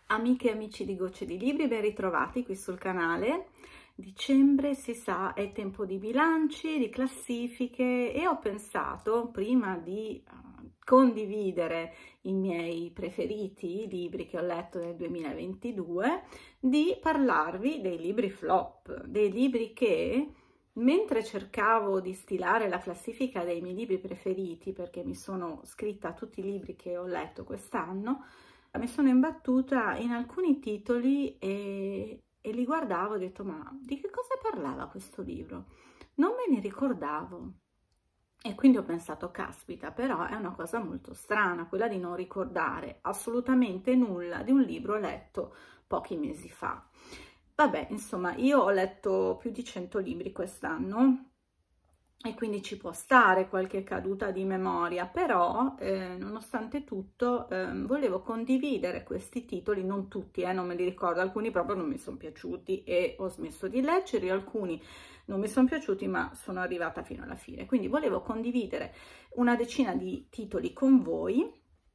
Amiche e amici di Gocce di Libri, ben ritrovati qui sul canale. Dicembre, si sa, è tempo di bilanci, di classifiche e ho pensato, prima di condividere i miei preferiti, i libri che ho letto nel 2022, di parlarvi dei libri flop, dei libri che, mentre cercavo di stilare la classifica dei miei libri preferiti, perché mi sono scritta tutti i libri che ho letto quest'anno, mi sono imbattuta in alcuni titoli e li guardavo e ho detto: ma di che cosa parlava questo libro? Non me ne ricordavo. E quindi ho pensato: caspita, però è una cosa molto strana quella di non ricordare assolutamente nulla di un libro letto pochi mesi fa. Vabbè, insomma, io ho letto più di 100 libri quest'anno e quindi ci può stare qualche caduta di memoria, però nonostante tutto volevo condividere questi titoli, non tutti, non me li ricordo, alcuni proprio non mi sono piaciuti e ho smesso di leggerli, alcuni non mi sono piaciuti ma sono arrivata fino alla fine, quindi volevo condividere una decina di titoli con voi.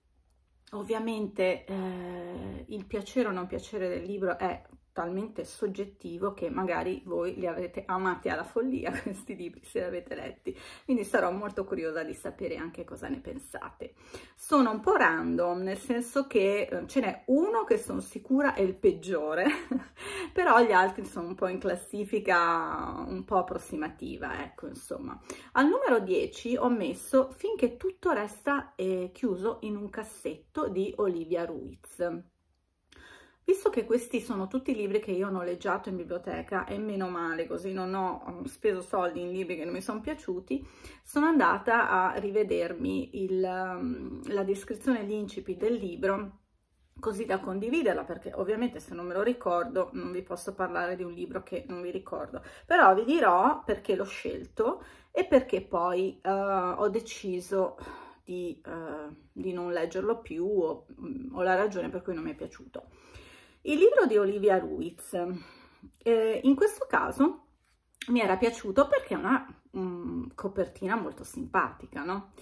Ovviamente il piacere o non piacere del libro è talmente soggettivo che magari voi li avete amati alla follia questi libri se li avete letti, quindi sarò molto curiosa di sapere anche cosa ne pensate. Sono un po' random, nel senso che ce n'è uno che sono sicura è il peggiore però gli altri sono un po' in classifica un po' approssimativa, ecco, insomma. Al numero 10 ho messo Finché tutto resta chiuso in un cassetto di Olivia Ruiz. Visto che questi sono tutti libri che io ho noleggiato in biblioteca e meno male, così non ho speso soldi in libri che non mi sono piaciuti, sono andata a rivedermi la descrizione, l'incipit del libro, così da condividerla, perché ovviamente se non me lo ricordo non vi posso parlare di un libro che non vi ricordo, però vi dirò perché l'ho scelto e perché poi ho deciso di non leggerlo più, o la ragione per cui non mi è piaciuto. Il libro di Olivia Ruiz, in questo caso mi era piaciuto perché è una copertina molto simpatica, no?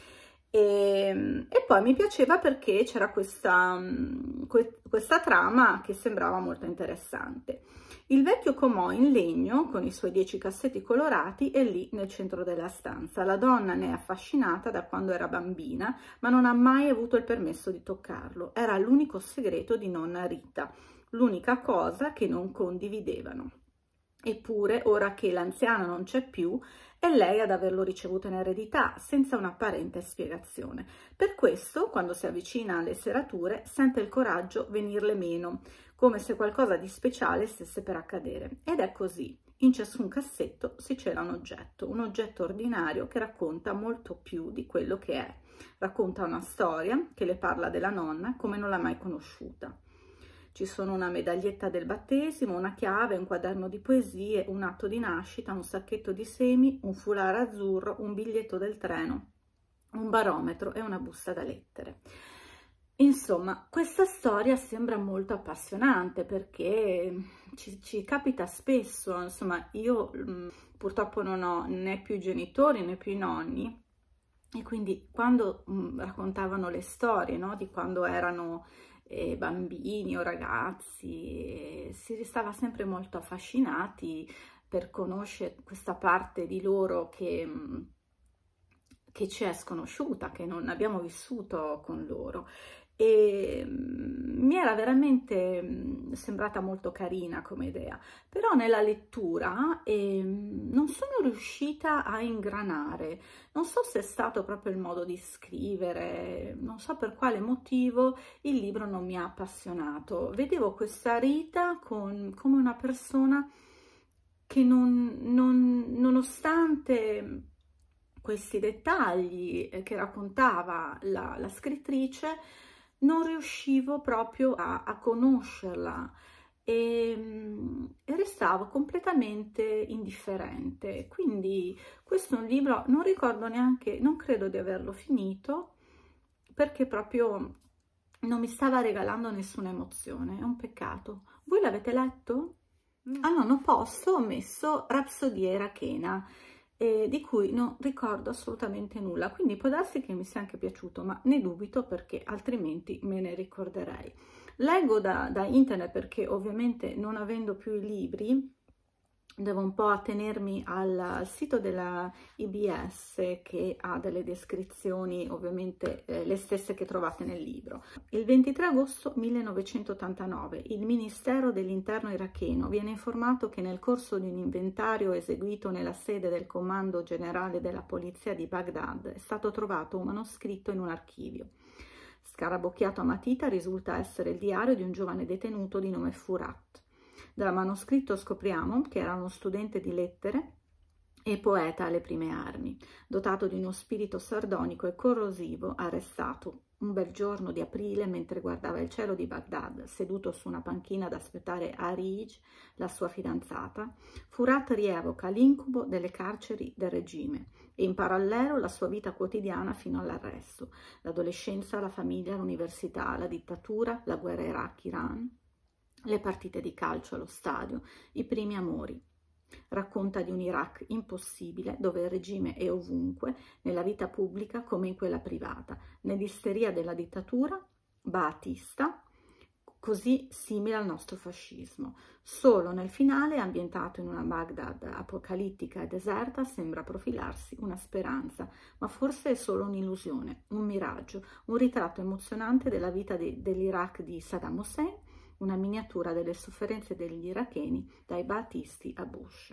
E poi mi piaceva perché c'era questa trama che sembrava molto interessante. Il vecchio comò in legno con i suoi 10 cassetti colorati è lì nel centro della stanza. La donna ne è affascinata da quando era bambina, ma non ha mai avuto il permesso di toccarlo. Era l'unico segreto di nonna Rita, l'unica cosa che non condividevano. Eppure, ora che l'anziana non c'è più, è lei ad averlo ricevuto in eredità, senza un'apparente spiegazione. Per questo, quando si avvicina alle serrature, sente il coraggio venirle meno, come se qualcosa di speciale stesse per accadere. Ed è così. In ciascun cassetto si cela un oggetto ordinario che racconta molto più di quello che è. Racconta una storia che le parla della nonna come non l'ha mai conosciuta. Ci sono una medaglietta del battesimo, una chiave, un quaderno di poesie, un atto di nascita, un sacchetto di semi, un foulard azzurro, un biglietto del treno, un barometro e una busta da lettere. Insomma, questa storia sembra molto appassionante perché ci capita spesso, insomma, io purtroppo non ho né più i genitori né più i nonni, e quindi quando raccontavano le storie, no, di quando erano bambini o ragazzi, si stava sempre molto affascinati per conoscere questa parte di loro che ci è sconosciuta, che non abbiamo vissuto con loro. E mi era veramente sembrata molto carina come idea, però nella lettura non sono riuscita a ingranare. Non so se è stato proprio il modo di scrivere, non so per quale motivo il libro non mi ha appassionato. Vedevo questa Rita come una persona che nonostante questi dettagli che raccontava la scrittrice, non riuscivo proprio a conoscerla e restavo completamente indifferente. Quindi questo è un libro, non ricordo neanche, non credo di averlo finito, perché proprio non mi stava regalando nessuna emozione, è un peccato. Voi l'avete letto? Ah no, non posso, ho messo Rapsodia Irachena. di cui non ricordo assolutamente nulla, quindi può darsi che mi sia anche piaciuto, ma ne dubito perché altrimenti me ne ricorderei. Leggo da internet perché ovviamente non avendo più i libri devo un po' attenermi al sito della IBS, che ha delle descrizioni ovviamente le stesse che trovate nel libro. Il 23 agosto 1989 il Ministero dell'Interno iracheno viene informato che nel corso di un inventario eseguito nella sede del Comando Generale della Polizia di Baghdad è stato trovato un manoscritto in un archivio. Scarabocchiato a matita risulta essere il diario di un giovane detenuto di nome Furat. Dal manoscritto scopriamo che era uno studente di lettere e poeta alle prime armi, dotato di uno spirito sardonico e corrosivo, arrestato un bel giorno di aprile mentre guardava il cielo di Baghdad, seduto su una panchina ad aspettare Arij, la sua fidanzata. Furat rievoca l'incubo delle carceri del regime e in parallelo la sua vita quotidiana fino all'arresto, l'adolescenza, la famiglia, l'università, la dittatura, la guerra Iraq-Iran, le partite di calcio allo stadio, i primi amori. Racconta di un Iraq impossibile dove il regime è ovunque, nella vita pubblica come in quella privata, nell'isteria della dittatura baatista, così simile al nostro fascismo. Solo nel finale, ambientato in una Baghdad apocalittica e deserta, sembra profilarsi una speranza, ma forse è solo un'illusione, un miraggio, un ritratto emozionante della vita dell'Iraq di Saddam Hussein, una miniatura delle sofferenze degli iracheni dai baathisti a Bush.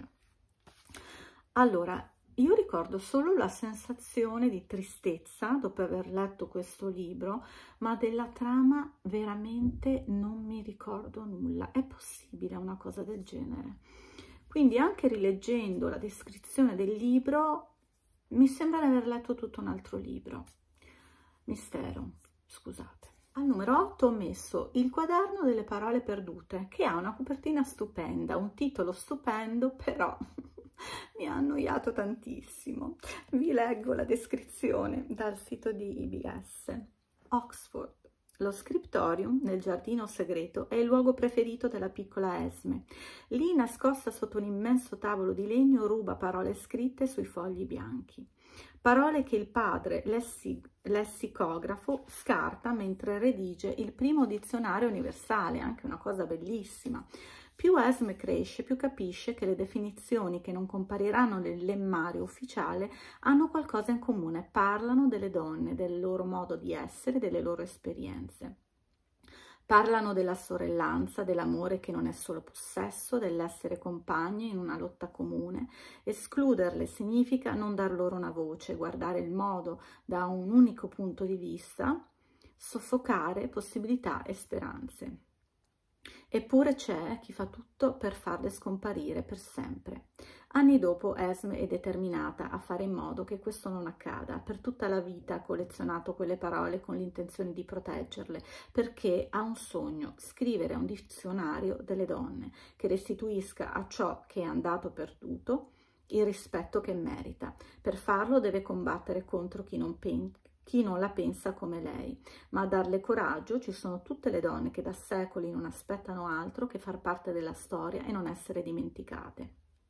Allora, io ricordo solo la sensazione di tristezza dopo aver letto questo libro, ma della trama veramente non mi ricordo nulla. È possibile una cosa del genere? Quindi anche rileggendo la descrizione del libro mi sembra di aver letto tutto un altro libro. Mistero, scusate. Al numero 8 ho messo Il quaderno delle parole perdute, che ha una copertina stupenda, un titolo stupendo, però mi ha annoiato tantissimo. Vi leggo la descrizione dal sito di IBS. Oxford. Lo scriptorium nel giardino segreto è il luogo preferito della piccola Esme. Lì, nascosta sotto un immenso tavolo di legno, ruba parole scritte sui fogli bianchi. Parole che il padre lessicografo scarta mentre redige il primo dizionario universale, anche una cosa bellissima. Più Esme cresce, più capisce che le definizioni che non compariranno nel lemmario ufficiale hanno qualcosa in comune, parlano delle donne, del loro modo di essere, delle loro esperienze. Parlano della sorellanza, dell'amore che non è solo possesso, dell'essere compagni in una lotta comune. Escluderle significa non dar loro una voce, guardare il mondo da un unico punto di vista, soffocare possibilità e speranze. Eppure c'è chi fa tutto per farle scomparire per sempre. Anni dopo Esme è determinata a fare in modo che questo non accada. Per tutta la vita ha collezionato quelle parole con l'intenzione di proteggerle, perché ha un sogno: scrivere un dizionario delle donne che restituisca a ciò che è andato perduto il rispetto che merita. Per farlo deve combattere contro chi non la pensa come lei, ma a darle coraggio ci sono tutte le donne che da secoli non aspettano altro che far parte della storia e non essere dimenticate.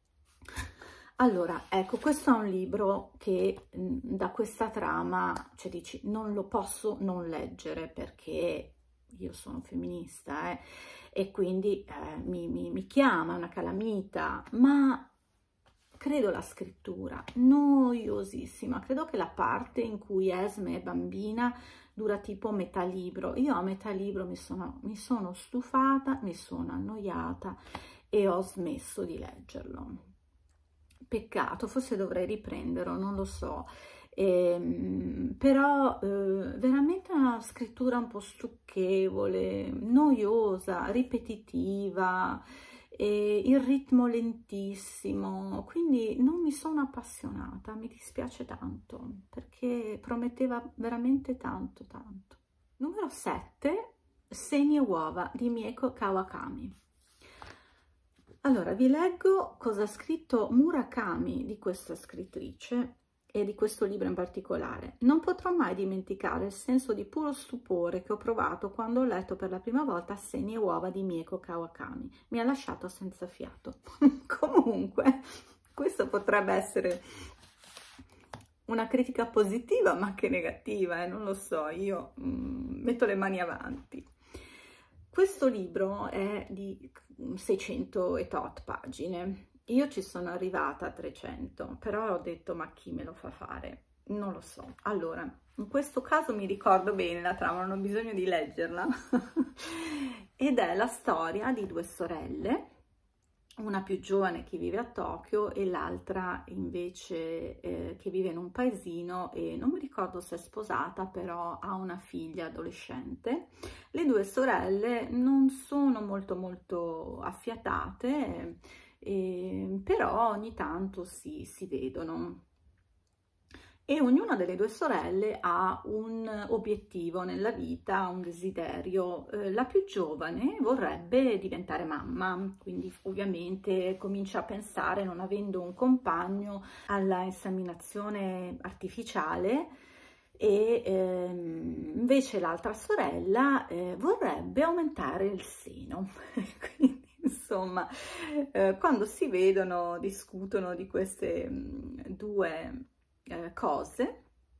Allora, ecco, questo è un libro che da questa trama, cioè dici, non lo posso non leggere perché io sono femminista e quindi mi chiama, è una calamita, ma credo la scrittura, noiosissima. Credo che la parte in cui Esme è bambina dura tipo metà libro. Io a metà libro mi sono stufata, mi sono annoiata e ho smesso di leggerlo. Peccato, forse dovrei riprenderlo, non lo so. Però veramente una scrittura un po' stucchevole, noiosa, ripetitiva, il ritmo lentissimo, quindi non mi sono appassionata, mi dispiace tanto perché prometteva veramente tanto. Numero 7, Semi e uova di Mieko Kawakami. Allora, vi leggo cosa ha scritto Murakami di questa scrittrice e di questo libro in particolare. Non potrò mai dimenticare il senso di puro stupore che ho provato quando ho letto per la prima volta Semi e uova di Mieko Kawakami. Mi ha lasciato senza fiato. Comunque, Questo potrebbe essere una critica positiva ma anche negativa, non lo so, io metto le mani avanti. Questo libro è di 600 e tot pagine, io ci sono arrivata a 300, però ho detto ma chi me lo fa fare? Non lo so. Allora, in questo caso mi ricordo bene la trama, non ho bisogno di leggerla, ed è la storia di due sorelle, una più giovane che vive a Tokyo e l'altra invece che vive in un paesino e non mi ricordo se è sposata, però ha una figlia adolescente. Le due sorelle non sono molto affiatate, però ogni tanto si vedono. E ognuna delle due sorelle ha un obiettivo nella vita, un desiderio. La più giovane vorrebbe diventare mamma, quindi ovviamente comincia a pensare, non avendo un compagno, alla inseminazione artificiale, e invece l'altra sorella vorrebbe aumentare il seno. Quindi, insomma, quando si vedono discutono di queste due cose,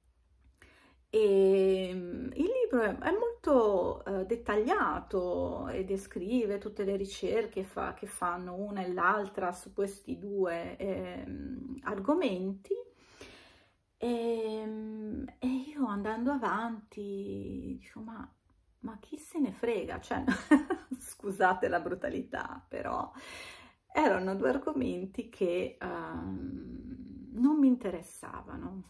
e il libro è molto dettagliato e descrive tutte le ricerche che fanno una e l'altra su questi due argomenti, e io andando avanti dico ma chi se ne frega, cioè scusate la brutalità, però erano due argomenti che non mi interessavano,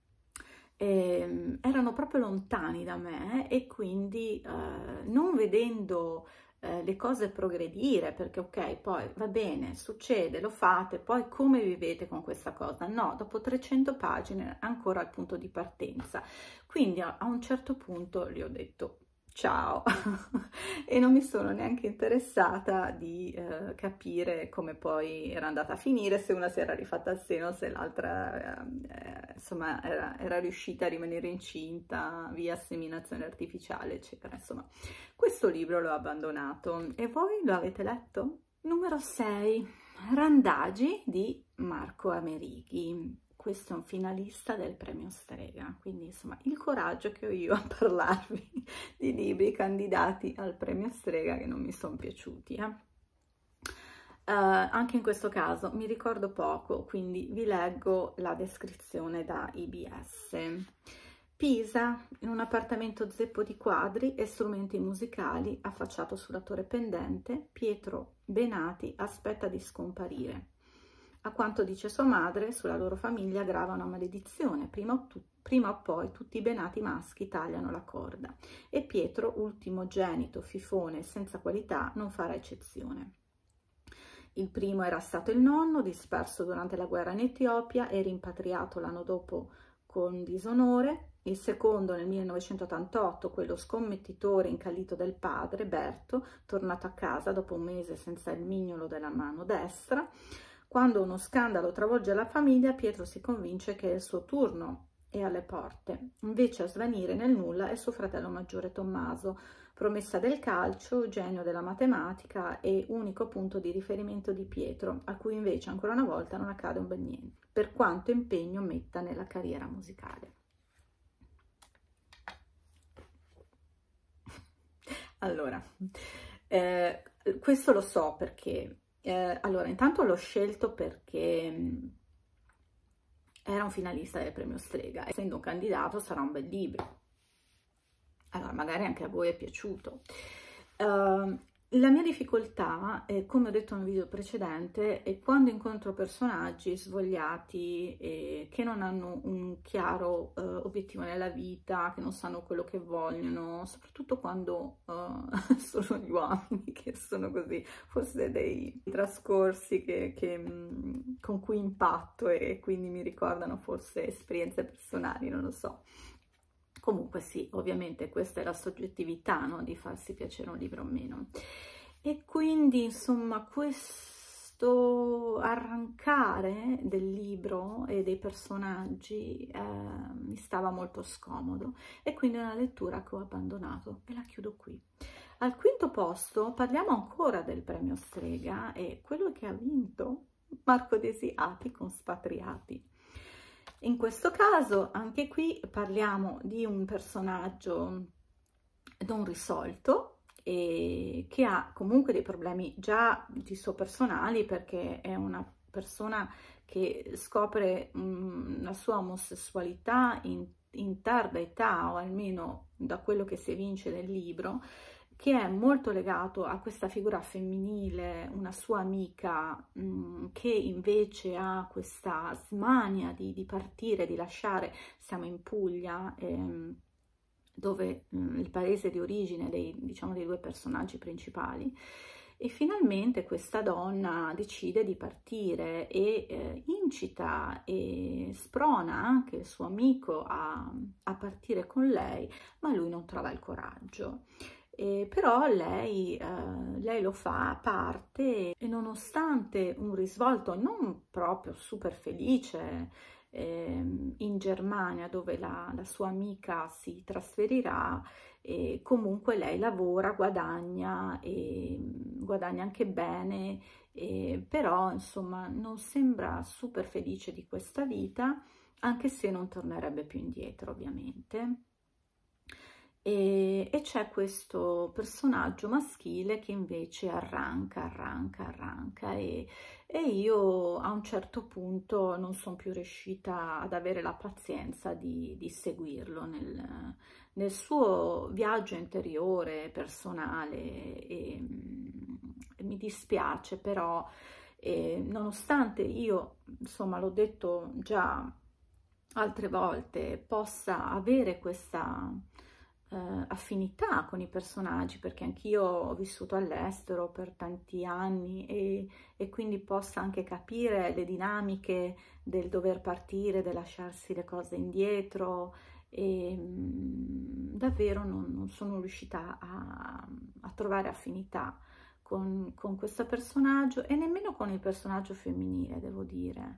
erano proprio lontani da me, e quindi non vedendo le cose progredire, perché ok, poi va bene, succede, lo fate, poi come vivete con questa cosa? No, dopo 300 pagine ancora al punto di partenza, quindi a un certo punto gli ho detto ciao e non mi sono neanche interessata di capire come poi era andata a finire, se una si era rifatta al seno, se l'altra insomma era riuscita a rimanere incinta via seminazione artificiale, eccetera. Insomma, questo libro l'ho abbandonato. E voi lo avete letto? Numero 6, Randagi di Marco Amerighi. Questo è un finalista del premio Strega, quindi insomma il coraggio che ho io a parlarvi di libri candidati al premio Strega che non mi sono piaciuti. Anche in questo caso mi ricordo poco, quindi vi leggo la descrizione da IBS. Pisa, in un appartamento zeppo di quadri e strumenti musicali affacciato sulla torre pendente, Pietro Benati aspetta di scomparire. A quanto dice sua madre, sulla loro famiglia grava una maledizione. Prima o poi tutti i Benati maschi tagliano la corda e Pietro, ultimogenito, fifone e senza qualità, non farà eccezione. Il primo era stato il nonno, disperso durante la guerra in Etiopia e rimpatriato l'anno dopo con disonore. Il secondo, nel 1988, quello scommettitore incallito del padre, Berto, tornato a casa dopo un mese senza il mignolo della mano destra. Quando uno scandalo travolge la famiglia, Pietro si convince che è il suo turno e alle porte. Invece a svanire nel nulla è suo fratello maggiore Tommaso, promessa del calcio, genio della matematica e unico punto di riferimento di Pietro, a cui invece ancora una volta non accade un bel niente, per quanto impegno metta nella carriera musicale. Allora, questo lo so perché... allora, intanto l'ho scelto perché era un finalista del premio Strega, essendo un candidato sarà un bel libro, allora magari anche a voi è piaciuto. La mia difficoltà, come ho detto nel video precedente, è quando incontro personaggi svogliati che non hanno un chiaro obiettivo nella vita, che non sanno quello che vogliono, soprattutto quando sono gli uomini che sono così, forse dei trascorsi con cui impatto e quindi mi ricordano forse esperienze personali, non lo so. Comunque sì, ovviamente questa è la soggettività, no? Di farsi piacere un libro o meno. E quindi, insomma, questo arrancare del libro e dei personaggi mi stava molto scomodo, e quindi è una lettura che ho abbandonato e la chiudo qui. Al quinto posto parliamo ancora del premio Strega, e quello che ha vinto marcodesiati con spatriati. In questo caso, anche qui parliamo di un personaggio non risolto e che ha comunque dei problemi già di suo personali, perché è una persona che scopre la sua omosessualità in tarda età, o almeno da quello che si evince nel libro, che è molto legato a questa figura femminile, una sua amica che invece ha questa smania di partire, di lasciare. Siamo in Puglia, dove il paese di origine diciamo, dei due personaggi principali, e finalmente questa donna decide di partire e incita e sprona anche il suo amico a partire con lei, ma lui non trova il coraggio. Però lei lo fa, parte, e nonostante un risvolto non proprio super felice in Germania, dove la sua amica si trasferirà, e comunque lei lavora, guadagna e guadagna anche bene, però insomma non sembra super felice di questa vita, anche se non tornerebbe più indietro, ovviamente. E c'è questo personaggio maschile che invece arranca e io a un certo punto non sono più riuscita ad avere la pazienza di seguirlo nel suo viaggio interiore, personale, e mi dispiace, però nonostante io, insomma, l'ho detto già altre volte, possa avere questa affinità con i personaggi, perché anch'io ho vissuto all'estero per tanti anni e quindi possa anche capire le dinamiche del dover partire, del lasciarsi le cose indietro, e davvero non sono riuscita a trovare affinità con questo personaggio, e nemmeno con il personaggio femminile, devo dire.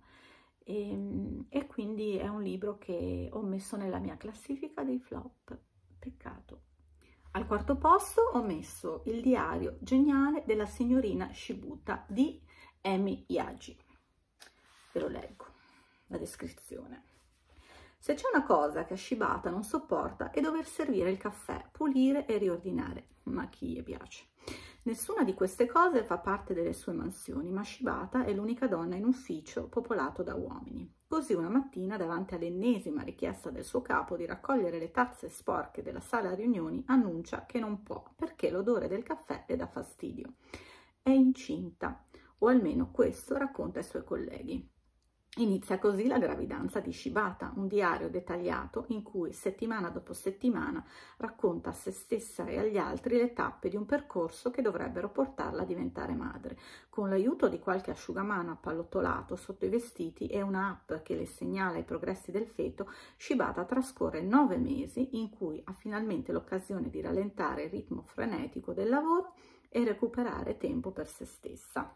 E quindi è un libro che ho messo nella mia classifica dei flop. Peccato. Al quarto posto ho messo Il diario geniale della signorina Shibuta di Emi Yagi. Ve lo leggo, la descrizione. Se c'è una cosa che a Shibata non sopporta è dover servire il caffè, pulire e riordinare, ma a chi gli piace? Nessuna di queste cose fa parte delle sue mansioni, ma Shibata è l'unica donna in ufficio popolato da uomini. Così una mattina, davanti all'ennesima richiesta del suo capo di raccogliere le tazze sporche della sala riunioni, annuncia che non può perché l'odore del caffè le dà fastidio. È incinta, o almeno questo racconta ai suoi colleghi. Inizia così la gravidanza di Shibata, un diario dettagliato in cui settimana dopo settimana racconta a se stessa e agli altri le tappe di un percorso che dovrebbero portarla a diventare madre. Con l'aiuto di qualche asciugamano appallottolato sotto i vestiti e un'app che le segnala i progressi del feto, Shibata trascorre 9 mesi in cui ha finalmente l'occasione di rallentare il ritmo frenetico del lavoro e recuperare tempo per se stessa.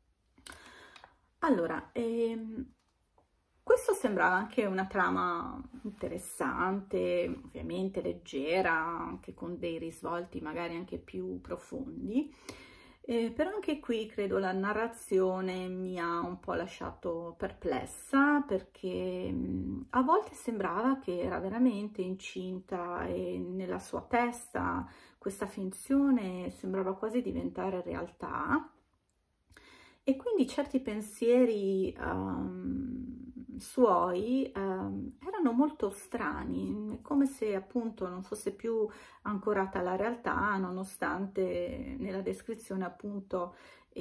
Allora, questo sembrava anche una trama interessante, ovviamente leggera, anche con dei risvolti magari anche più profondi, però anche qui credo la narrazione mi ha un po' lasciato perplessa, perché a volte sembrava che era veramente incinta e nella sua testa questa finzione sembrava quasi diventare realtà. E quindi certi pensieri suoi erano molto strani, come se appunto non fosse più ancorata alla realtà, nonostante nella descrizione appunto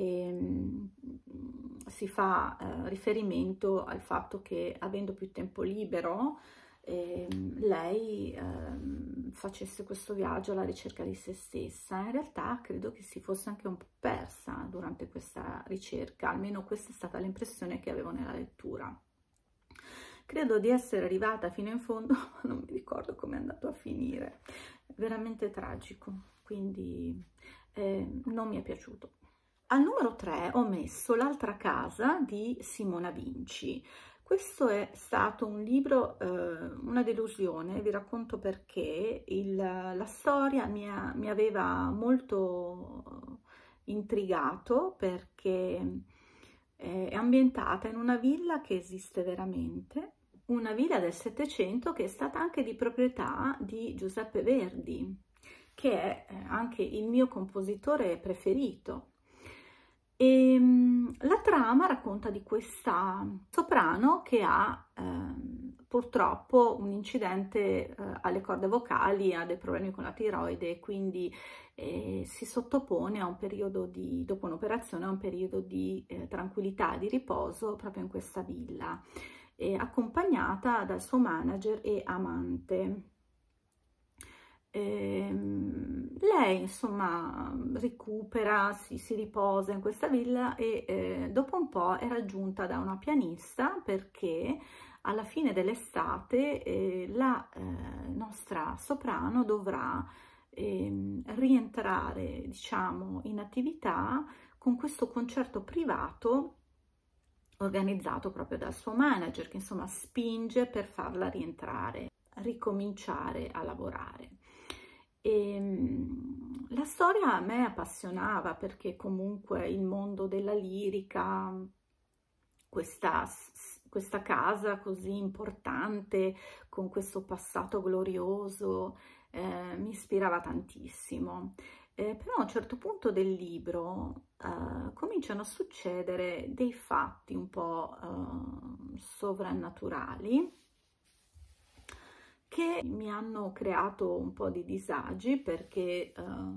si fa riferimento al fatto che, avendo più tempo libero, lei facesse questo viaggio alla ricerca di se stessa. In realtà credo che si fosse anche un po' persa durante questa ricerca, almeno questa è stata l'impressione che avevo nella lettura. Credo di essere arrivata fino in fondo, ma non mi ricordo come è andato a finire. Veramente tragico, quindi non mi è piaciuto. Al numero 3 ho messo L'altra casa di Simona Vinci. Questo è stato un libro, una delusione, vi racconto perché. La storia mi aveva molto intrigato, perché È ambientata in una villa che esiste veramente, una villa del Settecento che è stata anche di proprietà di Giuseppe Verdi, che è anche il mio compositore preferito. E la trama racconta di questa soprano che ha purtroppo un incidente alle corde vocali, ha dei problemi con la tiroide, quindi si sottopone a un periodo di, dopo un'operazione, a un periodo di tranquillità, di riposo proprio in questa villa, accompagnata dal suo manager e amante. Lei insomma recupera, si riposa in questa villa e dopo un po' è raggiunta da una pianista, perché alla fine dell'estate la nostra soprano dovrà rientrare, diciamo, in attività con questo concerto privato organizzato proprio dal suo manager, che insomma spinge per farla rientrare, ricominciare a lavorare. La storia a me appassionava, perché comunque il mondo della lirica, questa casa così importante, con questo passato glorioso, mi ispirava tantissimo. Però a un certo punto del libro cominciano a succedere dei fatti un po' sovrannaturali, che mi hanno creato un po' di disagi, perché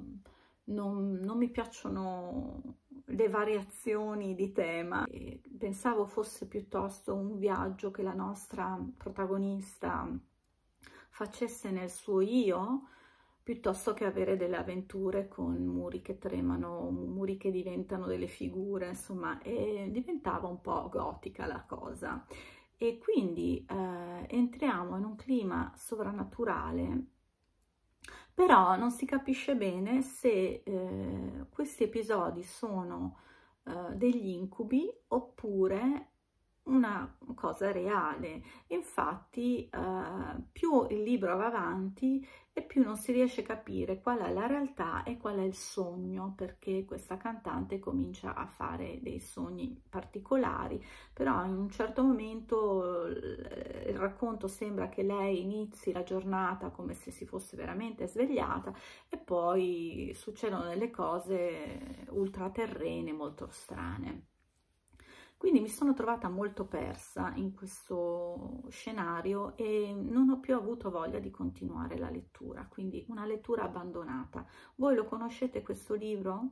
non mi piacciono le variazioni di tema. Pensavo fosse piuttosto un viaggio che la nostra protagonista facesse nel suo io, piuttosto che avere delle avventure con muri che tremano, muri che diventano delle figure, insomma, e diventava un po' gotica la cosa. E quindi entriamo in un clima sovrannaturale, però non si capisce bene se questi episodi sono degli incubi oppure una cosa reale. Infatti più il libro va avanti e più non si riesce a capire qual è la realtà e qual è il sogno, perché questa cantante comincia a fare dei sogni particolari, però in un certo momento il racconto sembra che lei inizi la giornata come se si fosse veramente svegliata, e poi succedono delle cose ultraterrene molto strane. Quindi mi sono trovata molto persa in questo scenario e non ho più avuto voglia di continuare la lettura, quindi una lettura abbandonata. Voi lo conoscete questo libro?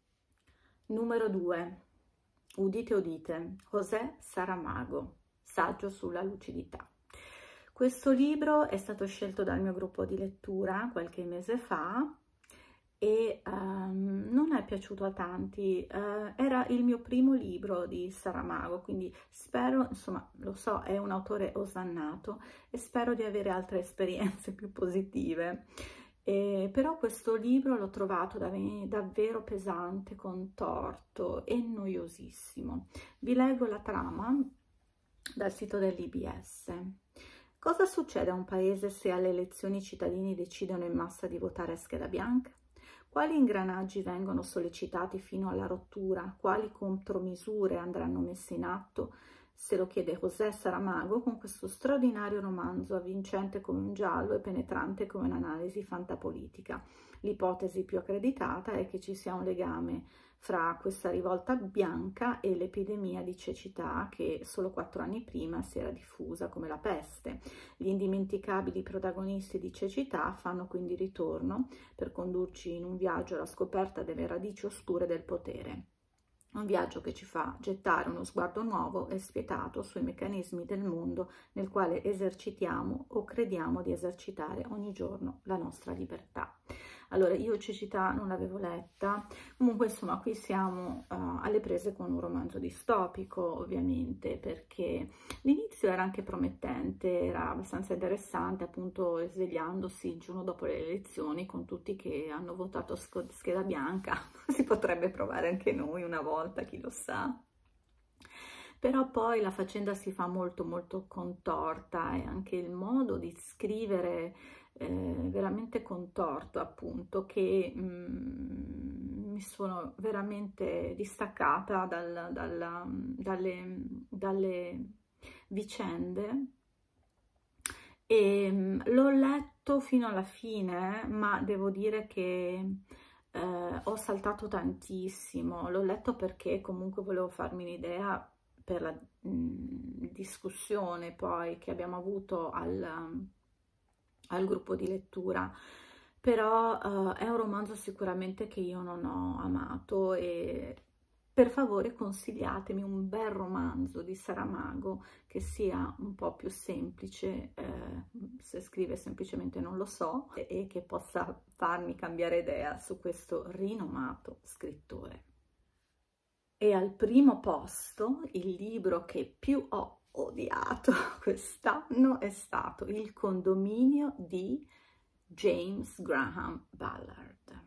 Numero 2, udite udite, José Saramago, Saggio sulla lucidità. Questo libro è stato scelto dal mio gruppo di lettura qualche mese fa e non è piaciuto a tanti. Era il mio primo libro di Saramago, quindi spero, insomma, lo so, è un autore osannato e spero di avere altre esperienze più positive. Però questo libro l'ho trovato davvero pesante, contorto e noiosissimo. Vi leggo la trama dal sito dell'IBS. Cosa succede a un paese se alle elezioni i cittadini decidono in massa di votare a scheda bianca? Quali ingranaggi vengono sollecitati fino alla rottura? Quali contromisure andranno messe in atto? Se lo chiede José Saramago con questo straordinario romanzo, avvincente come un giallo e penetrante come un'analisi fantapolitica. L'ipotesi più accreditata è che ci sia un legame fra questa rivolta bianca e l'epidemia di cecità che solo 4 anni prima si era diffusa come la peste. Gli indimenticabili protagonisti di Cecità fanno quindi ritorno per condurci in un viaggio alla scoperta delle radici oscure del potere. Un viaggio che ci fa gettare uno sguardo nuovo e spietato sui meccanismi del mondo nel quale esercitiamo o crediamo di esercitare ogni giorno la nostra libertà. Allora, io Cecità non l'avevo letta, comunque insomma qui siamo alle prese con un romanzo distopico, ovviamente, perché l'inizio era anche promettente, era abbastanza interessante, appunto svegliandosi il giorno dopo le elezioni con tutti che hanno votato scheda bianca. Si potrebbe provare anche noi una volta, chi lo sa. Però poi la faccenda si fa molto molto contorta e anche il modo di scrivere veramente contorto, appunto, che mi mi sono veramente distaccata dalle vicende e l'ho letto fino alla fine, ma devo dire che ho saltato tantissimo. L'ho letto perché comunque volevo farmi un'idea per la discussione poi che abbiamo avuto al gruppo di lettura, però è un romanzo sicuramente che io non ho amato e per favore consigliatemi un bel romanzo di Saramago che sia un po' più semplice, se scrive semplicemente non lo so, e che possa farmi cambiare idea su questo rinomato scrittore. E al primo posto il libro che più ho odiato quest'anno è stato Il condominio di James Graham Ballard,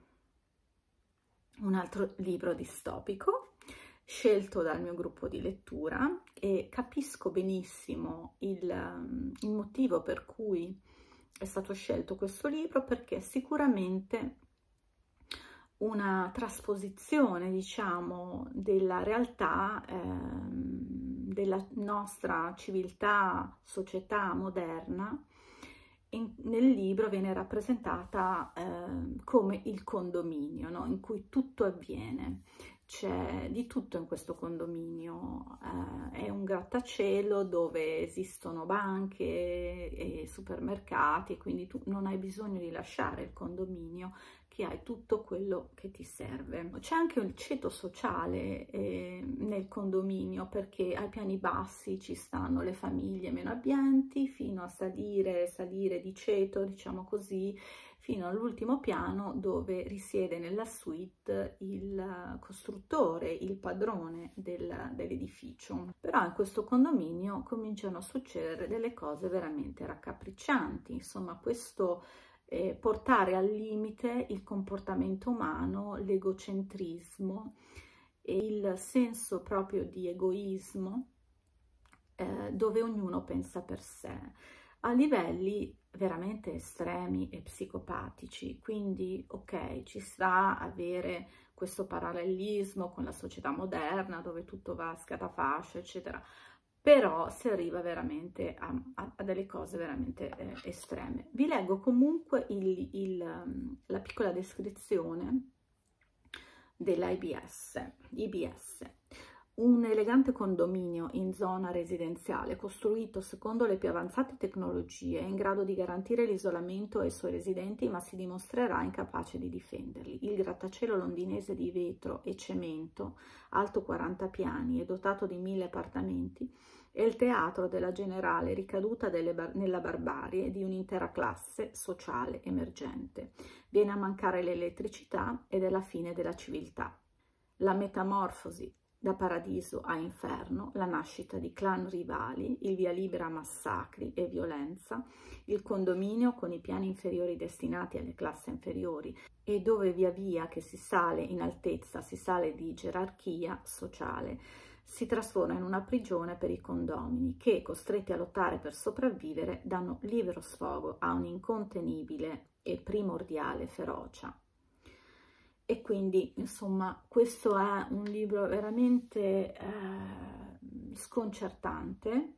un altro libro distopico scelto dal mio gruppo di lettura, e capisco benissimo il motivo per cui è stato scelto questo libro, perché sicuramente una trasposizione, diciamo, della realtà della nostra civiltà, società moderna. Nel libro viene rappresentata come il condominio, no? In cui tutto avviene. C'è di tutto in questo condominio, è un grattacielo dove esistono banche e supermercati, quindi tu non hai bisogno di lasciare il condominio, che hai tutto quello che ti serve. C'è anche il ceto sociale nel condominio, perché ai piani bassi ci stanno le famiglie meno abbienti, fino a salire di ceto, diciamo così, fino all'ultimo piano dove risiede nella suite il costruttore, il padrone dell'edificio. Però in questo condominio cominciano a succedere delle cose veramente raccapriccianti, insomma questo portare al limite il comportamento umano, l'egocentrismo e il senso proprio di egoismo, dove ognuno pensa per sé, a livelli veramente estremi e psicopatici. Quindi ok, ci sta avere questo parallelismo con la società moderna dove tutto va a scatafascio eccetera, però si arriva veramente a delle cose veramente estreme. Vi leggo comunque la piccola descrizione dell'IBS. Un elegante condominio in zona residenziale costruito secondo le più avanzate tecnologie, in grado di garantire l'isolamento ai suoi residenti, ma si dimostrerà incapace di difenderli. Il grattacielo londinese di vetro e cemento, alto 40 piani e dotato di 1000 appartamenti, è il teatro della generale ricaduta nella barbarie di un'intera classe sociale emergente. Viene a mancare l'elettricità ed è la fine della civiltà. La metamorfosi da paradiso a inferno, la nascita di clan rivali, il via libera a massacri e violenza, il condominio con i piani inferiori destinati alle classi inferiori e dove via via che si sale in altezza, si sale di gerarchia sociale, si trasforma in una prigione per i condomini che, costretti a lottare per sopravvivere, danno libero sfogo a un'incontenibile e primordiale ferocia. E quindi, insomma, questo è un libro veramente sconcertante,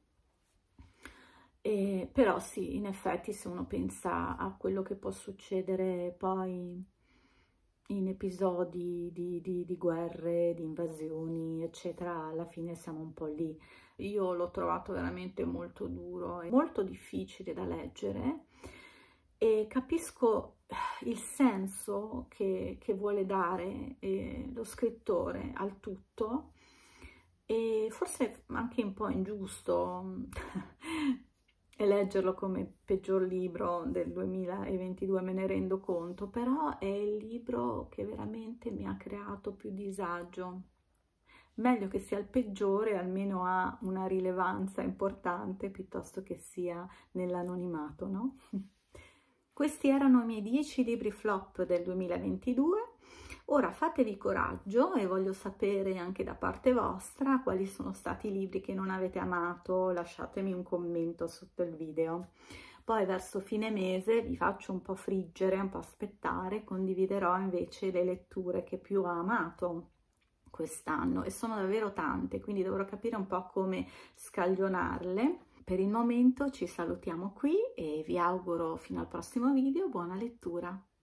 però sì, in effetti se uno pensa a quello che può succedere poi in episodi di guerre, di invasioni, eccetera, alla fine siamo un po' lì. Io l'ho trovato veramente molto duro e molto difficile da leggere, e capisco il senso che vuole dare lo scrittore al tutto, e forse anche un po' ingiusto leggerlo come peggior libro del 2022, me ne rendo conto, però è il libro che veramente mi ha creato più disagio. Meglio che sia il peggiore, almeno ha una rilevanza importante piuttosto che sia nell'anonimato, no? Questi erano i miei 10 libri flop del 2022. Ora fatevi coraggio e voglio sapere anche da parte vostra quali sono stati i libri che non avete amato. Lasciatemi un commento sotto il video. Poi verso fine mese vi faccio un po' friggere, un po' aspettare, condividerò invece le letture che più ho amato quest'anno, e sono davvero tante, quindi dovrò capire un po' come scaglionarle. Per il momento ci salutiamo qui e vi auguro fino al prossimo video buona lettura.